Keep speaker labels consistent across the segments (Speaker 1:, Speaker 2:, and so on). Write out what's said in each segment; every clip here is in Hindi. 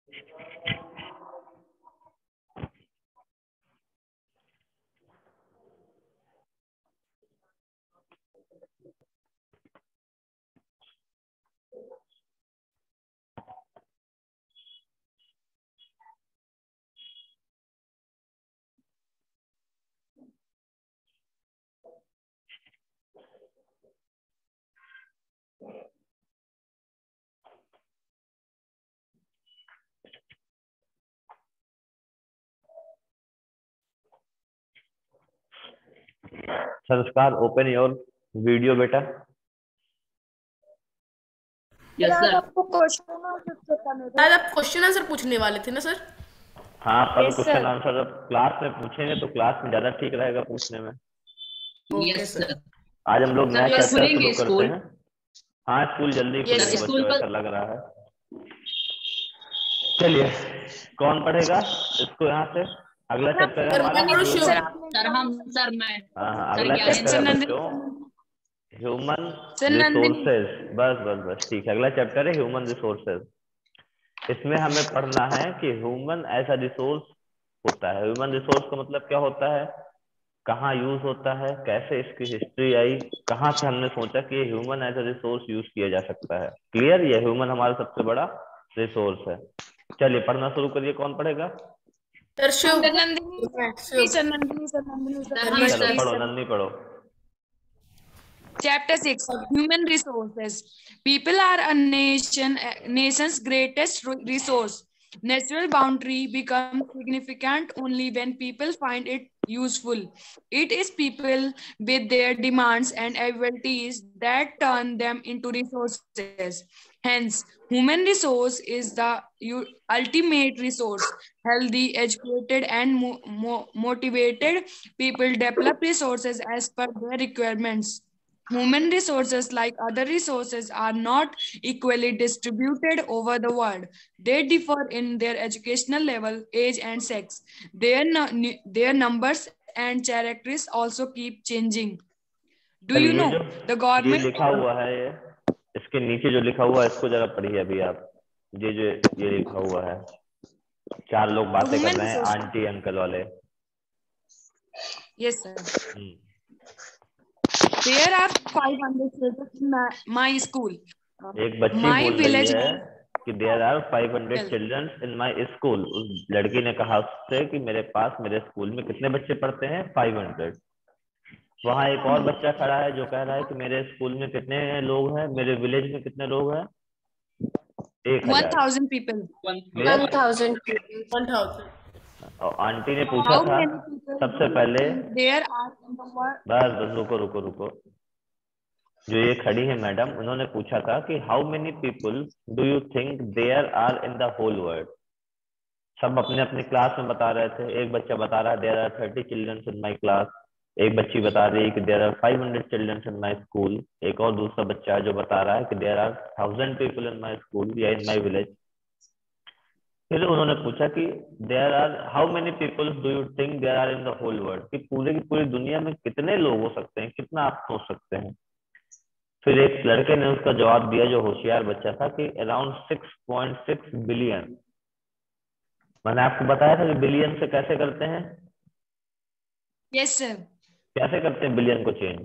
Speaker 1: संस्कार, ओपन योर वीडियो बेटा।
Speaker 2: Yes
Speaker 3: sir
Speaker 2: sir.
Speaker 3: आपको क्वेश्चन आंसर बताने थे।
Speaker 4: शायद आप क्वेश्चन आंसर पूछने वाले थे ना सर?
Speaker 1: हाँ, पर
Speaker 3: Yes,
Speaker 1: क्वेश्चन
Speaker 3: sir.
Speaker 1: आंसर जब क्लास में पूछेंगे तो क्लास में ज्यादा ठीक रहेगा पूछने में।
Speaker 4: Okay
Speaker 2: yes
Speaker 4: sir.
Speaker 2: सर।
Speaker 1: आज हम लोग
Speaker 2: सर
Speaker 1: नया
Speaker 2: कल
Speaker 1: चैप्टर
Speaker 2: खुलेंगे
Speaker 1: शुरू करते
Speaker 2: स्कूल?
Speaker 1: हैं। हाँ, स्कूल जल्दी
Speaker 3: Yes,
Speaker 1: खुलेंगे
Speaker 3: sir.
Speaker 1: बच्चों,
Speaker 2: स्कूल
Speaker 1: ऐसा लग रहा है। चलिए, कौन पढ़ेगा इसको यहाँ से? अगला चैप्टर है
Speaker 4: सर
Speaker 1: हमारा
Speaker 4: मैं
Speaker 3: सर
Speaker 4: शुभ।
Speaker 3: आपने
Speaker 2: सर हम सर मैं
Speaker 1: हाँ,
Speaker 2: सर
Speaker 1: अगला
Speaker 2: ज्ञानेंद्र
Speaker 1: चैप्टर है
Speaker 3: सर
Speaker 1: बच्चों ह्यूमन
Speaker 3: सर नंदिनी
Speaker 1: रिसोर्सेज। बस बस बस, ठीक है। अगला चैप्टर है ह्यूमन रिसोर्सेज। इसमें हमें पढ़ना है कि ह्यूमन ऐसा रिसोर्स होता है। ह्यूमन रिसोर्स का मतलब क्या होता है, कहाँ यूज होता है, कैसे इसकी हिस्ट्री आई, कहाँ से हमने सोचा कि ये human as a resource use किया जा सकता है। क्लियर? ये ह्यूमन हमारा सबसे बड़ा रिसोर्स है। चलिए पढ़ना शुरू करिए। कौन पढ़ेगा?
Speaker 4: Sir Shubh.
Speaker 3: Sir Nandini
Speaker 4: Shubh.
Speaker 3: Sir Nandini sir Nandini
Speaker 2: sir
Speaker 3: sir
Speaker 2: हम
Speaker 3: yes,
Speaker 1: चलो
Speaker 2: सर
Speaker 3: please,
Speaker 1: पढ़ो,
Speaker 3: sir.
Speaker 1: नंदी पढ़ो।
Speaker 3: Chapter 6, Human Resources. People are nation's greatest resource. Natural boundary becomes significant only when people find it useful. It is people with their demands and abilities that turn them into resources. Hence, human resource is the ultimate resource. Healthy, educated, and motivated people develop resources as per their requirements. Human resources, like other resources, are not equally distributed over the world. They differ in their educational level, age, and sex. Their numbers and characteristics also keep changing. Do you
Speaker 1: चलिए, ये जो
Speaker 3: know the
Speaker 1: ये
Speaker 3: government?
Speaker 1: लिखा हुआ है, ये इसके नीचे जो लिखा हुआ है इसको जरा पढ़िए अभी आप। ये जो ये लिखा हुआ है, चार लोग बातें कर
Speaker 3: Human
Speaker 1: रहे हैं,
Speaker 3: resources.
Speaker 1: आंटी अंकल वाले।
Speaker 3: Yes, sir. There are 500 children in my school.
Speaker 1: एक बच्ची
Speaker 3: My
Speaker 1: बोल रही
Speaker 3: village.
Speaker 1: है कि there are 500
Speaker 3: Tell.
Speaker 1: Children in my school. उस लड़की ने कहा उससे कि मेरे पास, मेरे स्कूल में कितने बच्चे पढ़ते हैं? 500। वहां एक और बच्चा खड़ा है जो कह रहा है कि मेरे स्कूल में कितने लोग हैं, मेरे विलेज में कितने लोग हैं? 1000।
Speaker 3: 1,000 people.
Speaker 1: क्लियर?
Speaker 5: 1,000 people.
Speaker 4: 1000।
Speaker 1: और आंटी ने पूछा
Speaker 3: How
Speaker 1: था
Speaker 3: many people
Speaker 1: सबसे
Speaker 3: do you
Speaker 1: पहले,
Speaker 3: think there are in the world?
Speaker 1: बस बस रुको रुको रुको, जो ये खड़ी है मैडम, उन्होंने पूछा था कि how many people do you think there are in the whole world. सब अपने अपने क्लास में बता रहे थे। एक बच्चा बता रहा है there are 30 children in my class. एक बच्ची बता रही है कि there are 500 children in my school. एक और दूसरा बच्चा जो बता रहा है कि there are 1000 people in my school या इन माय विलेज। फिर उन्होंने पूछा कि there are how many people do you think there are in the whole world, कि पूरे की पूरी दुनिया में कितने लोग हो सकते हैं, कितना आप सोच सकते हैं। फिर एक लड़के ने उसका जवाब दिया, जो होशियार बच्चा था, कि अराउंड 6.6 बिलियन। मैंने आपको बताया था कि बिलियन से कैसे करते हैं,
Speaker 3: Yes, sir.
Speaker 1: कैसे करते हैं बिलियन को चेंज?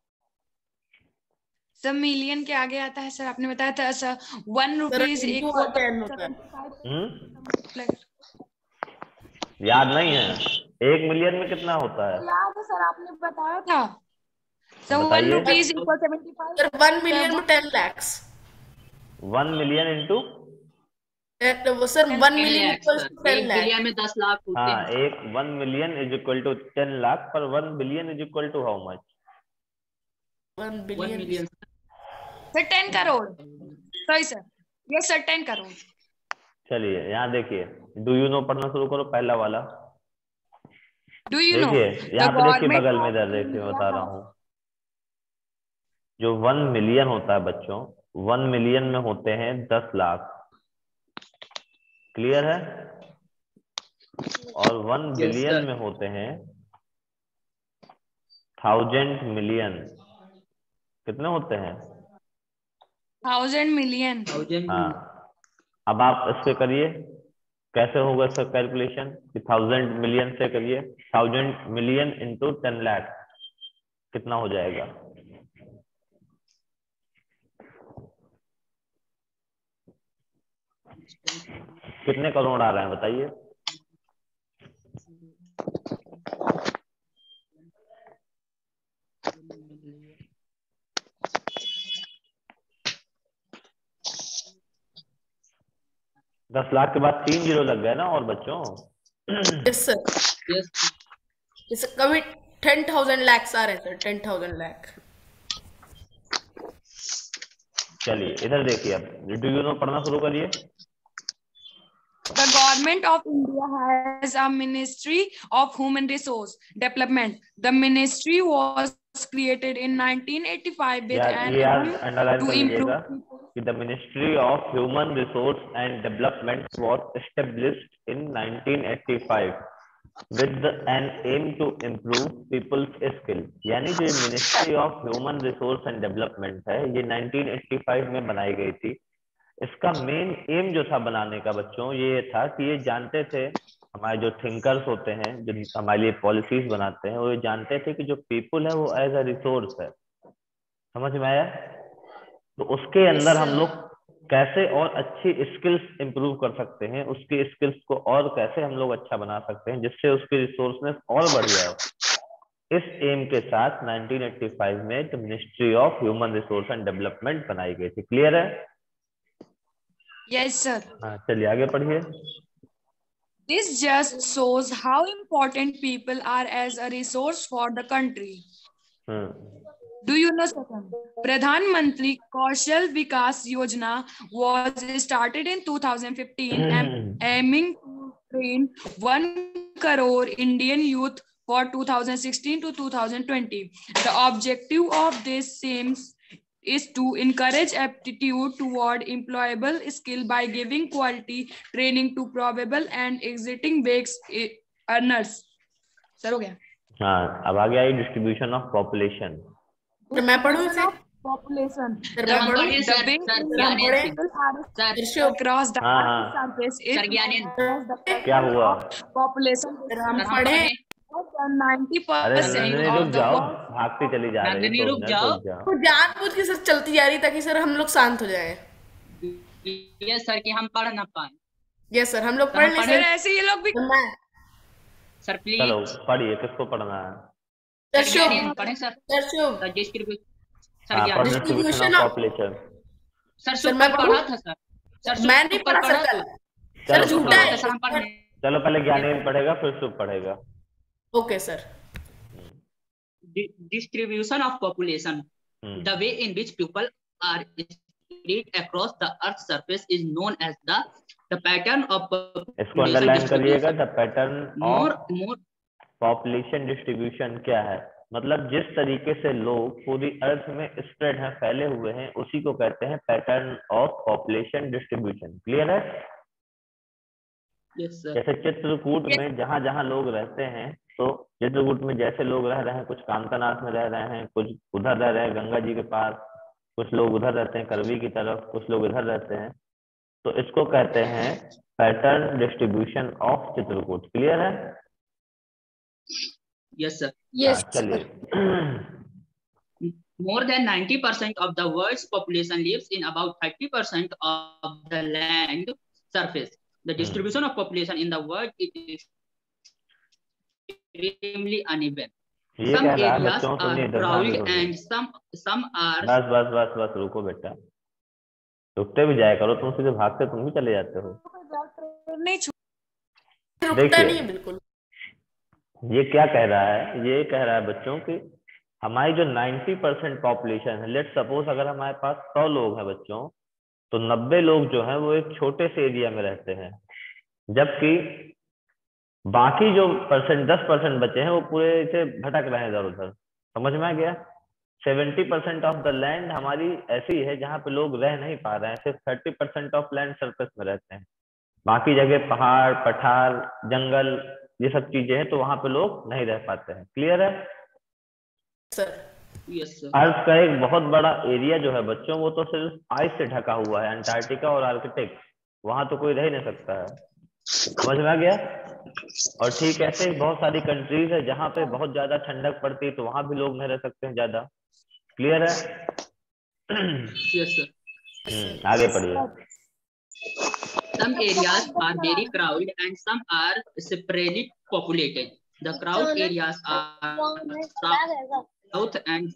Speaker 3: सब मिलियन के आगे आता है सर, आपने बताया था सर। 1 रुपीज
Speaker 4: into
Speaker 3: इक्वल
Speaker 4: और 10 होता है।
Speaker 3: 75।
Speaker 1: याद नहीं है? 1 मिलियन में कितना होता है?
Speaker 3: याद है सर, आपने बताया था सर। 1
Speaker 1: बताइए।
Speaker 3: Rupees equal 75।
Speaker 4: सर 1 मिलियन में 10 lakhs।
Speaker 1: 1 मिलियन इंटू,
Speaker 4: वो sir 1
Speaker 2: 10
Speaker 4: million
Speaker 2: lakh
Speaker 4: equals
Speaker 2: sir.
Speaker 4: To 10
Speaker 2: 1
Speaker 4: lakh.
Speaker 2: Billion में 10 लाख होते
Speaker 1: हाँ,
Speaker 2: हैं।
Speaker 1: एक 1 million is equal to 10 lakh, पर 1 billion is equal to how much?
Speaker 4: 1
Speaker 2: 1
Speaker 4: billion.
Speaker 2: Million
Speaker 3: sir 10 crore. सही सर। Yes sir, 10 crore.
Speaker 1: चलिए यहाँ देखिए, डू यू नो पढ़ना शुरू करो, पहला वाला।
Speaker 3: डू यू नो
Speaker 1: देखिए
Speaker 3: द
Speaker 1: यहाँ पे, देखिए
Speaker 3: गवर्नमेंट
Speaker 1: बगल में,
Speaker 3: ऑफ
Speaker 1: इधर देखिए
Speaker 3: इंडिया
Speaker 1: बता रहा हूँ। जो 1 मिलियन होता है बच्चों, 1 मिलियन में होते हैं 10 लाख। क्लियर है? और 1
Speaker 2: यस
Speaker 1: बिलियन
Speaker 2: सर।
Speaker 1: में होते हैं 1000 मिलियन। कितने होते हैं?
Speaker 3: 1000 मिलियन।
Speaker 2: 1000
Speaker 1: हाँ, अब आप इस पे करिए, कैसे होगा इसका कैलकुलेशन? 1000 मिलियन से करिए, 1000 मिलियन इंटू 10 लाख कितना हो जाएगा? कितने करोड़ आ रहे हैं बताइए? दस लाख के बाद 3 जीरो लग गए ना और बच्चों?
Speaker 4: Yes sir,
Speaker 2: Yes.
Speaker 4: जैसे कभी 10,000 lakhs आ रहे हैं सर, 10,000 lakh।
Speaker 1: चलिए इधर देखिए, अब डू यू नो पढ़ना शुरू करिए।
Speaker 3: The government of India has a Ministry of Human Resource Development. The ministry was created in 1985 with
Speaker 1: यार
Speaker 3: an
Speaker 1: ये यार
Speaker 3: aim
Speaker 1: अंडरलाइन
Speaker 3: to
Speaker 1: कर लीजिएगा
Speaker 3: improve.
Speaker 1: कि the ministry of human resource and development was established in 1985 with an aim to improve people's skill। यानी जो ministry of human resource and development है ये 1985 में बनाई गई थी। इसका मेन एम जो था बनाने का बच्चों ये था कि ये जानते थे, हमारे जो थिंकर्स होते हैं जो हमारे लिए पॉलिसीज बनाते हैं वो ये जानते थे कि जो पीपल है वो एज अ रिसोर्स है। समझ में आया? तो उसके अंदर हम लोग कैसे और अच्छी स्किल्स इंप्रूव कर सकते हैं, उसकी स्किल्स को और कैसे हम लोग अच्छा बना सकते हैं जिससे उसकी रिसोर्सनेस और बढ़ जाए। इस एम के साथ 1985 में the ministry of human resource and development बनाई गई थी। क्लियर है?
Speaker 3: Yes, sir.
Speaker 1: हाँ चलिए आगे पढ़िए।
Speaker 3: This just shows how important people are as a resource for the country. Do you know, second? Pradhan Mantri Kaushal Vikas Yojana was started in 2015 aiming to train 1 crore Indian youth for 2016 to 2020. The objective of this aims is to encourage aptitude toward employable skill by giving quality training to probable and exiting wage earners. Sir हो गया?
Speaker 1: हाँ अब आगे आई डिस्ट्रीब्यूशन ऑफ पॉपुलेशन।
Speaker 4: तो मैं पढ़ूं इसे?
Speaker 3: Population.
Speaker 4: सर
Speaker 2: सर
Speaker 4: मैं
Speaker 2: हम
Speaker 4: पढ़ूं?
Speaker 2: पढ़े
Speaker 3: The
Speaker 2: sir
Speaker 3: way
Speaker 2: sir
Speaker 3: in
Speaker 4: हम पढ़े?
Speaker 3: people are
Speaker 2: sir
Speaker 4: Rishabh,
Speaker 3: across the
Speaker 1: हाँ,
Speaker 3: earth's
Speaker 1: हाँ।
Speaker 3: surface is
Speaker 2: sir Gyanen
Speaker 3: as the
Speaker 1: क्या
Speaker 3: pattern
Speaker 1: हुआ?
Speaker 3: of population
Speaker 4: सर हम
Speaker 2: सर हम
Speaker 4: पढ़े?
Speaker 2: पढ़े।
Speaker 3: more than 90%
Speaker 1: अरे
Speaker 2: सर,
Speaker 1: नंदिनी
Speaker 3: of
Speaker 1: रुक
Speaker 3: the
Speaker 1: जाओ,
Speaker 3: world.
Speaker 1: भागती चली जा रही है,
Speaker 2: नंदिनी
Speaker 1: दो
Speaker 2: रुक
Speaker 1: मिनट
Speaker 2: जाओ।
Speaker 1: रुक जाओ।
Speaker 4: वो जानबूझ के सर चलती जा रही ताकि सर हम लोग शांत हो जाएं।
Speaker 2: ये सर कि हम पढ़ ना पाए।
Speaker 4: यस सर, हम लोग
Speaker 2: सर,
Speaker 4: पढ़
Speaker 2: हम
Speaker 4: नहीं
Speaker 2: पढ़े?
Speaker 3: Sir
Speaker 4: sir.
Speaker 3: ऐसे ये लोग भी
Speaker 4: मैं
Speaker 2: सर
Speaker 1: चलो
Speaker 2: प्लीज।
Speaker 1: पढ़िए, किसको पढ़ना है?
Speaker 2: सर
Speaker 4: सर
Speaker 2: ज्ञानेन
Speaker 4: शुभ,
Speaker 2: पढ़े sir.
Speaker 4: Sir Shubh,
Speaker 2: sir distribution. Sir
Speaker 1: हाँ
Speaker 2: Gyanen.
Speaker 1: Distribution of population.
Speaker 2: Sir
Speaker 4: sir
Speaker 2: Shubh
Speaker 4: मैं
Speaker 2: कल
Speaker 4: पढ़ूं?
Speaker 2: पढ़ा था सर। सर शुभ
Speaker 4: मैं नहीं
Speaker 2: कल
Speaker 4: पढ़ा सर कल। सर
Speaker 1: चलो
Speaker 4: झूठा
Speaker 1: चलो
Speaker 4: है।
Speaker 2: सर हम पढ़े।
Speaker 1: चलो पहले ज्ञानेन पढ़ेगा फिर शुभ पढ़ेगा।
Speaker 4: Okay sir.
Speaker 2: Distribution of population. The way in which people are spread across the earth's surface is known as the pattern of
Speaker 1: इसको
Speaker 2: population
Speaker 1: अंडरलाइन करिएगा।
Speaker 2: distribution.
Speaker 1: The pattern
Speaker 2: More
Speaker 1: of population distribution क्या है? मतलब जिस तरीके से लोग पूरी अर्थ में स्प्रेड हैं, फैले हुए हैं, उसी को कहते हैं pattern of population distribution. Clear है?
Speaker 2: yes sir.
Speaker 1: जैसे चित्रकूट में जहां जहां लोग रहते हैं, तो चित्रकूट में जैसे लोग रह रहे हैं, कुछ कांतानाथ में रह रहे हैं, कुछ उधर रह रहे हैं गंगा जी के पास, कुछ लोग उधर रहते हैं करवी की तरफ, कुछ लोग इधर रहते हैं, तो इसको कहते हैं pattern distribution of Chitrakoot. Clear है?
Speaker 2: Yes sir.
Speaker 3: yes
Speaker 1: चलिए
Speaker 2: More than 90% of the world's population lives in about 30% of the land surface. The distribution of population in the world is extremely uneven.
Speaker 1: ये
Speaker 2: Some
Speaker 1: कह रहा है
Speaker 2: areas
Speaker 1: बच्चों, सुनिए
Speaker 2: are
Speaker 1: इधर ध्यान से
Speaker 2: crowded
Speaker 1: सुनिए।
Speaker 2: and some are
Speaker 1: बस बस बस बस रुको बेटा, रुकते भी जाया करो, तुम सीधे भागते तुम भी चले जाते हो।
Speaker 3: नहीं
Speaker 4: रुकता नहीं है बिल्कुल।
Speaker 1: ये क्या कह रहा है? ये कह रहा है बच्चों कि हमारी जो 90% पॉपुलेशन है, लेट सपोज अगर हमारे पास 100 लोग हैं बच्चों, तो 90 लोग जो हैं वो एक छोटे से एरिया में रहते हैं, जबकि बाकी जो 10% बचे हैं वो पूरे से भटक रहे हैं इधर उधर। समझ में आ गया? 70% ऑफ द लैंड हमारी ऐसी है जहाँ पे लोग रह नहीं पा रहे हैं, सिर्फ 30% ऑफ लैंड सरफेस में रहते हैं, बाकी जगह पहाड़ पठार जंगल ये सब चीजें हैं, तो वहां पे लोग नहीं रह पाते हैं। क्लियर है?
Speaker 4: Sir
Speaker 2: yes sir.
Speaker 1: अर्थ का एक बहुत बड़ा एरिया जो है बच्चों, वो तो सिर्फ आइस से ढका हुआ है, अंटार्कटिका और आर्कटिक, वहां तो कोई रह ही नहीं सकता है। समझ में आ गया? और ठीक ऐसे ही बहुत सारी कंट्रीज है जहाँ पे बहुत ज्यादा ठंडक पड़ती है, तो वहां भी लोग नहीं रह सकते हैं ज्यादा। क्लियर है?
Speaker 2: Yes, sir.
Speaker 1: आगे पढ़िए।
Speaker 2: Some areas are very crowded and some are separately populated. The crowd areas are South and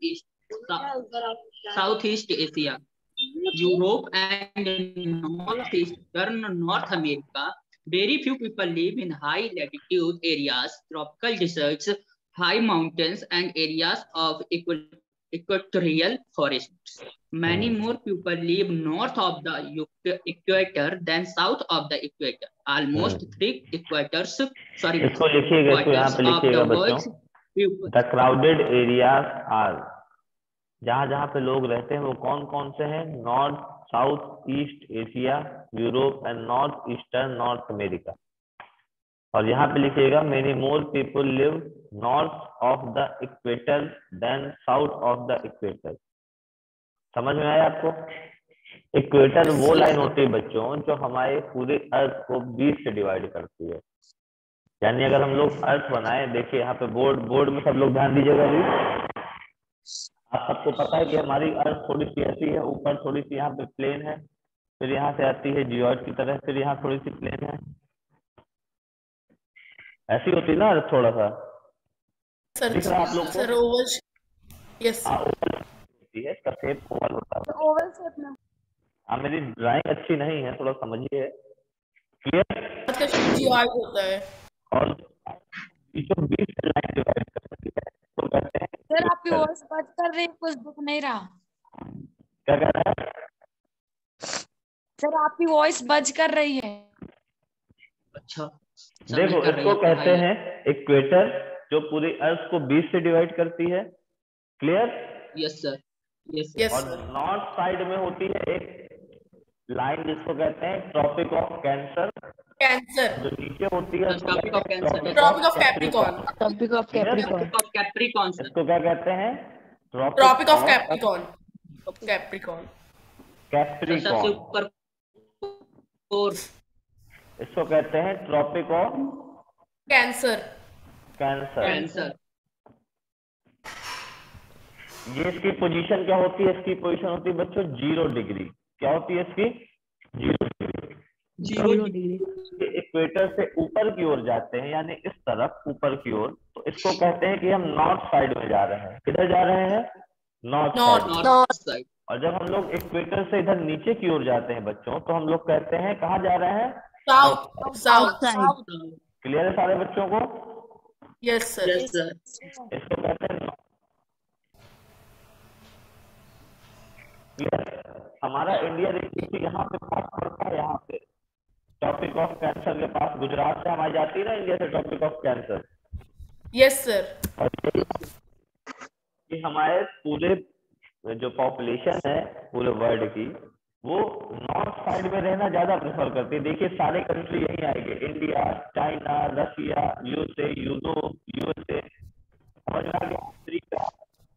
Speaker 2: Southeast Asia, Europe and Northeastern North America. Very few people live in high latitude areas, tropical deserts, high mountains, and areas of equatorial forests. Many more people live north of the equator than south of the equator. Almost three equators, sorry,
Speaker 1: इसको लिखिएगा, इसको यहाँ
Speaker 2: quarters
Speaker 1: पे
Speaker 2: of
Speaker 1: लिखिएगा
Speaker 2: the
Speaker 1: बच्चों।
Speaker 2: world's people.
Speaker 1: The crowded areas are, जहाँ जहाँ पे लोग रहते हैं वो कौन कौन से हैं? North south east Asia, Europe and north eastern North America. और यहाँ पे लिखिएगा many more people live north of the equator than south of the equator. समझ में आया आपको? इक्वेटर वो लाइन होती है बच्चों जो हमारे पूरे अर्थ को 20 से डिवाइड करती है। यानी अगर हम लोग अर्थ बनाए, देखिए यहाँ पे बोर्ड में सब लोग ध्यान दीजिएगा भी। आप सबको पता है कि हमारी अर्थ थोड़ी सी ऐसी है, ऊपर थोड़ी सी यहाँ पे प्लेन है, फिर यहाँ से आती है जियोइड की तरह, फिर यहाँ थोड़ी सी प्लेन है, ऐसी होती है ना अर्थ थोड़ा सा। दिख रहा है आप लोग को?
Speaker 4: सर ओवल, यस
Speaker 1: ओवल होती है, इसका शेप ओवल होता है।
Speaker 3: ओवल शेप में।
Speaker 1: हाँ, मेरी ड्राइंग अच्छी नहीं है, थोड़ा समझिए। क्लियर?
Speaker 4: जियोइड होता है।
Speaker 1: और बीचों बीच से लाइन डिवाइड करती है तो कहते हैं।
Speaker 3: सर आपकी वॉइस कट कर रही है, कुछ दिख नहीं रहा।
Speaker 1: क्या कह रहा है?
Speaker 3: सर आपकी वॉइस बज कर रही है।
Speaker 2: अच्छा,
Speaker 1: देखो इसको कहते हैं इक्वेटर, जो पूरी अर्थ को 20 से डिवाइड करती है। Clear?
Speaker 2: Yes sir, yes
Speaker 4: yes
Speaker 1: और नॉर्थ साइड में होती है एक लाइन जिसको कहते हैं ट्रॉपिक ऑफ कैंसर।
Speaker 4: कैंसर,
Speaker 1: जो नीचे होती है
Speaker 2: Tropic of Cancer,
Speaker 4: Tropic of Capricorn,
Speaker 3: topic of
Speaker 2: Capricorn sir.
Speaker 1: इसको क्या कहते हैं?
Speaker 4: Tropic of Capricorn, Capricorn,
Speaker 1: Capricorn.
Speaker 2: सबसे ऊपर और
Speaker 1: इसको कहते हैं ट्रॉपिक ऑफ
Speaker 4: कैंसर,
Speaker 2: कैंसर।
Speaker 1: ये इसकी पोजीशन क्या होती है? इसकी पोजीशन होती है बच्चों 0 डिग्री। क्या होती है इसकी? 0 डिग्री। इक्वेटर से ऊपर की ओर जाते हैं, यानी इस तरफ ऊपर की ओर, तो इसको कहते हैं कि हम नॉर्थ साइड में जा रहे हैं। किधर जा रहे हैं? North side. और जब हम लोग इक्वेटर से इधर नीचे की ओर जाते हैं बच्चों, तो हम लोग कहते हैं कहाँ जा रहे हैं?
Speaker 4: South, south.
Speaker 1: क्लियर है सारे बच्चों को?
Speaker 4: Yes sir,
Speaker 2: yes sir.
Speaker 1: इसको कहते हैं हमारा इंडिया देखिए यहाँ पे पास पड़ता है, यहाँ पे टॉपिक ऑफ कैंसर के पास। गुजरात से हमारी जाती है ना इंडिया से topic of Cancer.
Speaker 4: Yes sir.
Speaker 1: और ये हमारे पूरे जो पॉपुलेशन है पूरे वर्ल्ड की, वो नॉर्थ साइड में रहना ज्यादा प्रेफर करती है। देखिए सारे कंट्री यही आएंगे, India, China, Russia, USA, Europe, USA, समझ में आ गया? अफ्रीका,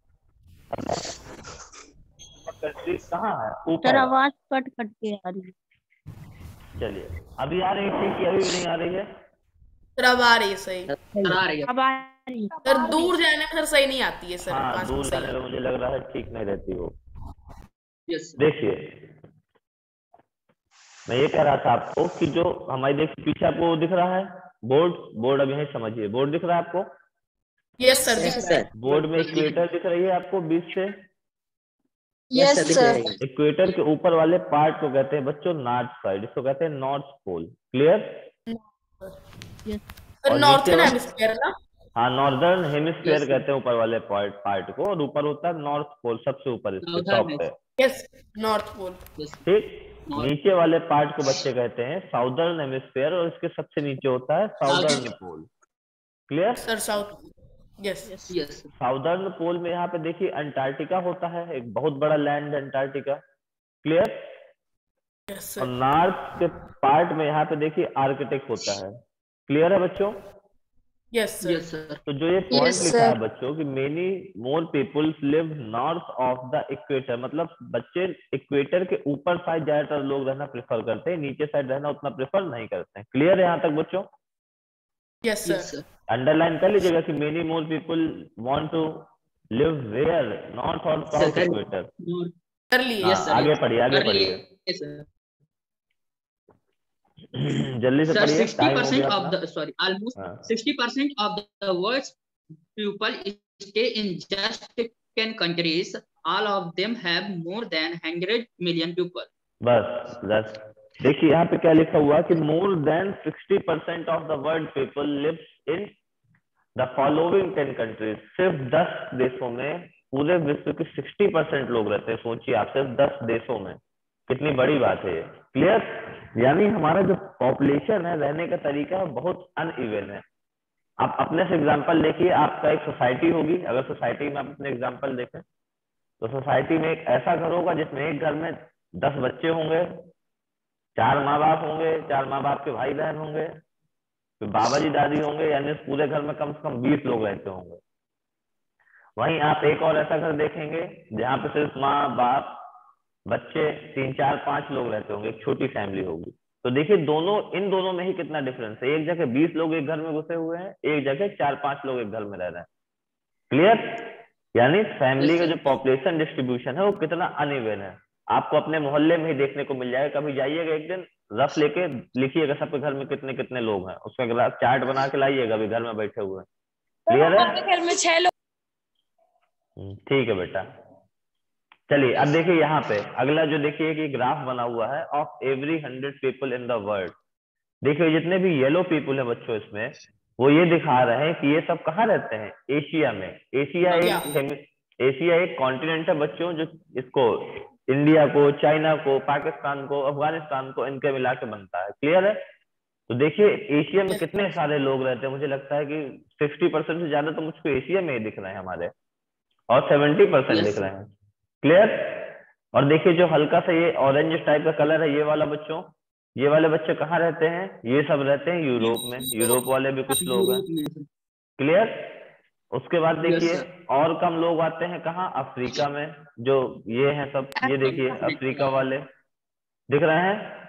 Speaker 1: कंट्री कहाँ है? ऊपर।
Speaker 5: आवाज कट के आ रही है।
Speaker 1: चलिए अभी आ रही है कि अभी भी नहीं आ रही है?
Speaker 4: सर अब आ रही है सही।
Speaker 5: अब आ रही है।
Speaker 4: सर दूर जाने पर सही नहीं आती है सर।
Speaker 1: हाँ, दूर जाने में मुझे लग रहा है ठीक नहीं रहती वो।
Speaker 2: यस।
Speaker 1: देखिए मैं ये कह रहा था आपको कि जो हमारी देखिए पीछे आपको दिख रहा है बोर्ड, अब यही समझिए, बोर्ड दिख रहा है आपको?
Speaker 4: यस सर, दिख रहा है।
Speaker 1: बोर्ड में इक्वेटर दिख रही है आपको बीच से?
Speaker 3: Yes sir.
Speaker 1: इक्वेटर के ऊपर वाले पार्ट को कहते हैं बच्चों नॉर्थ साइड, इसको कहते हैं North Pole. Clear?
Speaker 4: Sir northern hemisphere ना?
Speaker 1: हाँ, नॉर्दर्न हेमिस्फीयर कहते हैं ऊपर वाले पार्ट को, और ऊपर होता है नॉर्थ पोल, सबसे ऊपर इसके टॉप पे।
Speaker 4: Yes, North Pole.
Speaker 1: ठीक, नीचे वाले पार्ट को बच्चे कहते हैं साउदर्न हेमिस्फीयर, और इसके सबसे नीचे होता है southern pole. Clear?
Speaker 4: Sir south, yes
Speaker 2: yes.
Speaker 1: Southern pole में यहाँ पे देखिए अंटार्कटिका होता है, एक बहुत बड़ा लैंड है अंटार्कटिका। क्लियर?
Speaker 4: यस
Speaker 1: और
Speaker 4: सर।
Speaker 1: नॉर्थ के पार्ट में यहाँ पे देखिए आर्कटिक होता है। क्लियर है बच्चों?
Speaker 4: Yes, sir.
Speaker 2: Yes, sir.
Speaker 1: तो जो ये पॉइंट
Speaker 3: Yes,
Speaker 1: लिखा
Speaker 3: sir.
Speaker 1: है बच्चों कि many more peoples live north of the equator, मतलब बच्चे इक्वेटर के ऊपर साइड ज्यादातर लोग रहना प्रेफर करते हैं, नीचे साइड रहना उतना प्रेफर नहीं करते हैं। क्लियर है यहाँ तक बच्चों?
Speaker 4: Yes, sir.
Speaker 2: Yes, sir.
Speaker 1: Underline कर लीजिएगा कि many more people want to live where, north और साउथ
Speaker 2: Sir,
Speaker 1: इक्वेटर।
Speaker 4: कर लिए।
Speaker 2: Yes, sir.
Speaker 1: आगे पढ़िए, आगे
Speaker 2: कर लिए।
Speaker 1: पढ़िए,
Speaker 2: Yes, sir.
Speaker 1: जल्दी से
Speaker 2: Sir,
Speaker 1: पढ़िए, टाइम हो
Speaker 2: 60%
Speaker 1: गया
Speaker 2: of
Speaker 1: अपना।
Speaker 2: the almost
Speaker 1: हाँ।
Speaker 2: 60% of the world's people stay in just 10 countries. All of them have more than 100 million people.
Speaker 1: बस देखिए यहाँ पे क्या लिखा हुआ कि more than 60% of the world people lives in the following 10 countries. सिर्फ 10 देशों में पूरे विश्व के 60% लोग रहते हैं। सोचिए आप, सिर्फ 10 देशों में, कितनी बड़ी बात है ये। क्लियर? यानी हमारा जो पॉपुलेशन है, रहने का तरीका है, बहुत अनइवन है। आप अपने से एग्जांपल देखिए, आपका एक सोसाइटी होगी, अगर सोसाइटी में आप अपने एग्जांपल देखें तो सोसाइटी में एक ऐसा घर होगा जिसमें एक घर में 10 बच्चे होंगे, 4 माँ बाप होंगे, 4 माँ बाप के भाई बहन होंगे, फिर बाबा जी दादी होंगे, यानी पूरे घर में कम से कम 20 लोग रहते होंगे। वहीं आप एक और ऐसा घर देखेंगे जहाँ पे सिर्फ माँ बाप बच्चे 3 4 5 लोग रहते होंगे, एक छोटी फैमिली होगी। तो देखिए इन दोनों में ही कितना डिफरेंस है। एक जगह 20 लोग एक घर में घुसे हुए हैं, एक जगह 4 5 लोग एक घर में रह रहे हैं। क्लियर? यानी फैमिली का जो पॉपुलेशन डिस्ट्रीब्यूशन है वो कितना अनइवन है। आपको अपने मोहल्ले में ही देखने को मिल जाएगा। कभी जाइएगा एक दिन, रफ लेके लिखिएगा सबके घर में कितने कितने लोग हैं, उसका चार्ट बना के लाइएगा, अभी घर में बैठे हुए हैं। क्लियर है?
Speaker 3: घर में 6 लोग।
Speaker 1: ठीक है बेटा। चलिए अब देखिए यहाँ पे अगला जो देखिए कि ग्राफ बना हुआ है of every 100 people in the world. देखिए जितने भी येलो पीपल है बच्चों, इसमें वो ये दिखा रहे हैं कि ये सब कहाँ रहते हैं? एशिया में। एशिया एक कॉन्टिनेंट है बच्चों, जो इसको इंडिया को, चाइना को, पाकिस्तान को, अफगानिस्तान को, इनके मिला के बनता है। क्लियर है? तो देखिए एशिया में कितने सारे लोग रहते हैं। मुझे लगता है कि 60% से ज्यादा तो मुझको एशिया में ही दिख रहे हैं हमारे, और 70% दिख रहे हैं। क्लियर? और देखिए जो हल्का सा ये ऑरेंज टाइप का कलर है, ये वाला बच्चों, ये वाले बच्चे कहाँ रहते हैं? ये सब रहते हैं यूरोप में। यूरोप वाले भी कुछ लोग हैं। क्लियर? उसके बाद देखिए और कम लोग आते हैं कहाँ? अफ्रीका में। जो ये हैं सब, ये देखिए अफ्रीका वाले दिख रहे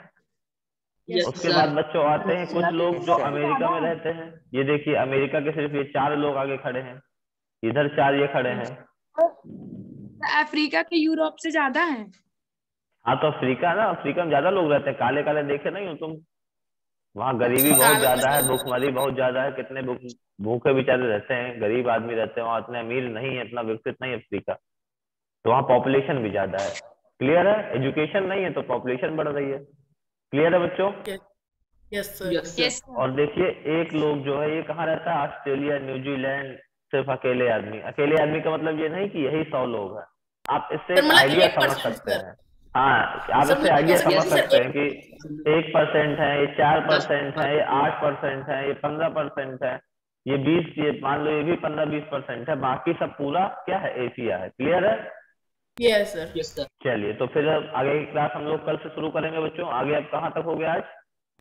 Speaker 1: हैं। उसके बाद बच्चों आते हैं कुछ लोग जो अमेरिका में रहते हैं। ये देखिए अमेरिका के सिर्फ ये 4 लोग आगे खड़े हैं, इधर 4 ये खड़े हैं।
Speaker 3: अफ्रीका के यूरोप से ज्यादा है।
Speaker 1: हाँ तो अफ्रीका ना, अफ्रीका में ज्यादा लोग रहते हैं। काले काले देखे नहीं हो तुम? वहाँ गरीबी बहुत ज्यादा है, भूखमरी बहुत ज्यादा है। कितने भूखे बेचारे रहते हैं, गरीब आदमी रहते हैं वहाँ, इतने अमीर नहीं है, इतना विकसित नहीं है अफ्रीका। तो वहाँ पॉपुलेशन भी ज्यादा है। क्लियर है? एजुकेशन नहीं है तो पॉपुलेशन बढ़ रही है। क्लियर है बच्चों?
Speaker 4: Yes sir.
Speaker 1: और देखिए एक लोग जो है ये कहाँ रहता है? Australia, New Zealand. सिर्फ अकेले आदमी। अकेले आदमी का मतलब ये नहीं कि यही 100 लोग हैं। आप इससे आइडिया समझ सकते हैं। हाँ, आप इससे आइडिया समझ सकते हैं कि 1% है, ये 4% है, ये 8% है, ये 15% है, ये 20, ये मान लो ये भी 15-20% है। बाकी सब पूरा क्या है? एशिया है। क्लियर है?
Speaker 4: Yes sir.
Speaker 2: Yes sir.
Speaker 1: चलिए तो फिर आगे की क्लास हम लोग कल से शुरू करेंगे बच्चों। आगे अब कहाँ तक हो गया आज?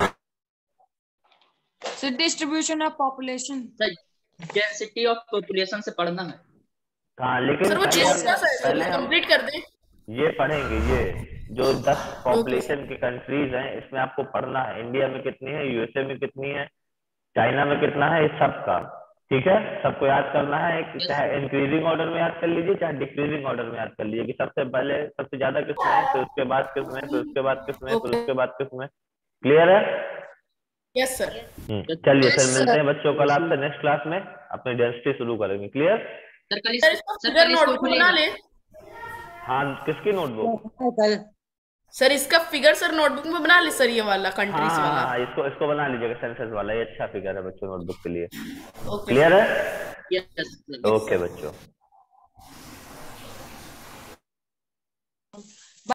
Speaker 3: Distribution of population,
Speaker 2: density of population से पढ़ना है।
Speaker 1: हाँ लेकिन
Speaker 4: सर वो
Speaker 1: पहले हम
Speaker 4: कंप्लीट कर दें।
Speaker 1: ये पढ़ेंगे, ये जो 10 पॉपुलेशन के कंट्रीज हैं इसमें आपको पढ़ना है। इंडिया में कितनी है, यूएसए में कितनी है, चाइना में कितना है, इस सब का। ठीक है? सबको याद करना है। चाहे इंक्रीजिंग ऑर्डर में याद कर लीजिए, चाहे डिक्रीजिंग ऑर्डर में याद कर लीजिए कि सबसे पहले सबसे ज्यादा किसमें है, फिर उसके बाद किसमें, फिर उसके बाद किसमें, फिर उसके बाद किसमें। क्लियर है?
Speaker 4: Yes sir.
Speaker 1: चलिए फिर मिलते हैं बच्चों कल आपसे नेक्स्ट क्लास में, अपनी डेंसिटी शुरू करेंगे। क्लियर?
Speaker 4: सर इसको फिगर नोटबुक बना ले।
Speaker 1: हाँ, किसकी नोटबुक?
Speaker 4: सर इसका फिगर सर नोटबुक में बना ले सर, ये वाला कंट्रीज वाला।
Speaker 1: हाँ, इसको बना लीजिएगा, सेंसस वाला। ये अच्छा फिगर है बच्चों नोटबुक के लिए।
Speaker 4: ओके।
Speaker 1: क्लियर है?
Speaker 2: यस।
Speaker 1: ओके बच्चों।